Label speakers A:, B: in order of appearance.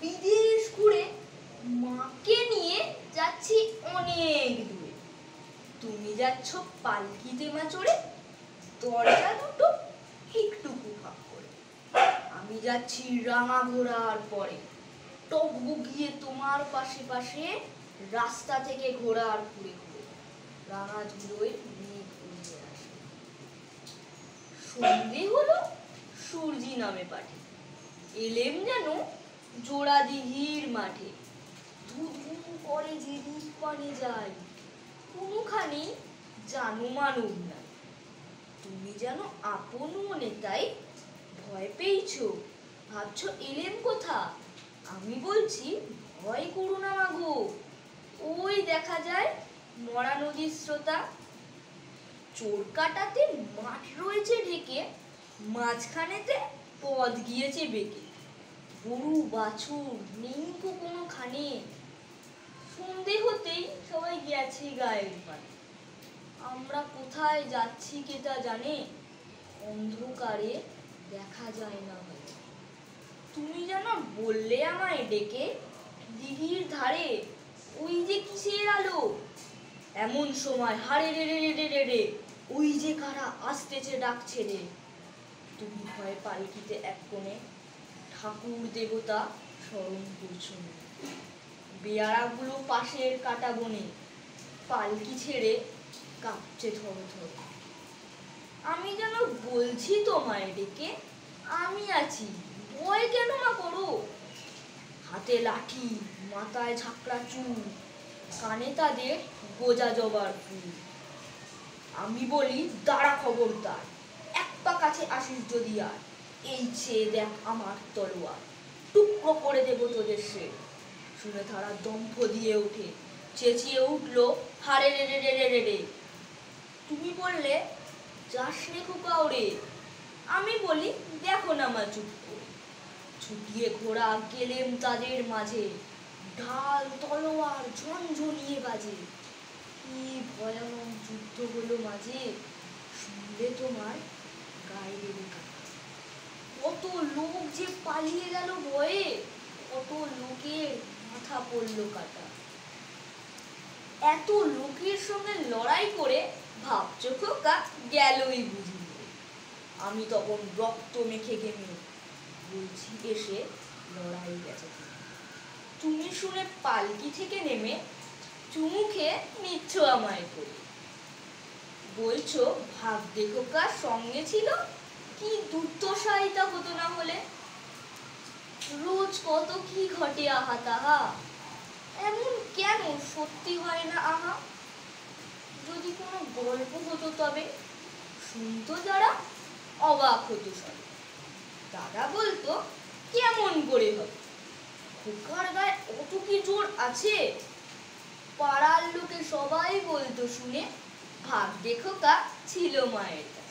A: বিদেশ ঘুরে মাকে নিয়ে যাচ্ছি অনেক দূরে। তুমি যাচ্ছ পালকিতে মা চড়ে, দরজা দুটো একটু ফাঁক করে। আমি যাচ্ছি রাঙা ঘোড়ার পরে, টকবগিয়ে তোমার পাশে পাশে, রাস্তা থেকে ঘোড়ার ঘুরে ঘুরে রাঙা ধুলোয় মেঘ উড়ে আসে। সন্ধে হলো, সূর্যি নামে পাঠে, এলেম যেন জোড়া দিঘির মাঠে। ধু ধু করে যেদিক পানে যায়, কোনোখানি জানু মানব নাই। তুমি যেন আপন মনে তাই ভয় পেয়েছো, ভাবছো এলেম কোথা। আমি বলছি ভয় করো না মাগো, ওই দেখা যায় মরা নদীর স্রোতা। চোরকাটাতে মাঠ রয়েছে ঢেকে, মাঝখানেতে পথ গিয়েছে বেঁকে। গরু বাছুর নেই তো কোনোখানে, সন্ধে হতেই সবাই গেছে গায়ের পানে। আমরা কোথায় যাচ্ছি কে তা জানে, অন্ধকারে দেখা যায় না ভালো। তুমি যেন বললে আমায় ডেকে, দিঘির ধারে ওই যে কিসের আলো। এমন সময় হারে রে রে রে রে রে, ওই যে কারা আসতেছে ডাকছে রে। তুমি ভয়ে পালকিতে এক কোণে, ঠাকুর দেবতা স্মরণ করছো না। বেয়ারাগুলো পাশের কাটা বনে, পালকি ছেড়ে কাঁপছে থর থর। আমি যেন বলছি তোমায় ডেকে, আমি আছি, ভয় কেন মা করো। হাতে লাঠি, মাথায় ঝাঁকড়া চুল, কানে তাদের গোজা জবার ফুল। আমি বলি দাঁড়া খবরদার, এক পা কাছে আসিস যদি আর, এই চেয়ে দেখ আমার তলোয়ার, টুকরো করে দেব তোদের সে। শুনে তারা দম্ভ দিয়ে ওঠে, চেঁচিয়ে উঠলো হারে রে রে রে রে রে রে। তুমি বললে যাস রে খোকা ওরে, আমি বলি দেখো না মা চুপ করে। ছুটিয়ে ঘোড়া গেলেম তাদের মাঝে, ঢাল তলোয়ার ঝনঝনিয়ে বাজে। কি ভয়ানক যুদ্ধ হলো মাঝে, শুনলে তোমার গায়ে দেবে কাটা। কত লোক যে পালিয়ে গেল ভয়ে, কত লোকের মাথা পড়লো কাটা। এত লোকের সঙ্গে লড়াই করে ভাবছো খোকা গেলই বুঝি। আমি তখন রক্ত মেখে গেমে বলছি এসে লড়াই গেছে। তুমি শুনে পালকি থেকে নেমে চুমু খেয়ে নিচ্ছ আমায় করে, বলছো ভাগ্যে খোকার সঙ্গে ছিল, কি দুর্দশাইতা হতো না হলে। রোজ কত কি ঘটে আহা তাহা, এমন কেন সত্যি হয় না আহা। যদি কোনো গল্প হতো তবে শুনতো যারা অবাক হতো সব। দাদা বলতো কেমন করে হবে, খোকার গায়ে অত কি জোর আছে। পাড়ার লোকে সবাই বলতো শুনে ভাগ্যে খোকা ছিল মায়ের।